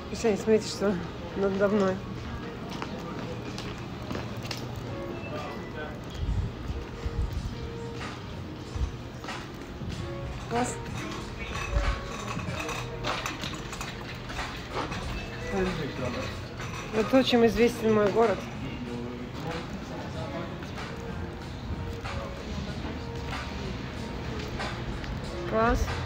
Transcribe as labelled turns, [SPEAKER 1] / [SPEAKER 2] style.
[SPEAKER 1] Мишаня, смотрите, что надо мной. Класс. Это то, чем известен мой город. Класс.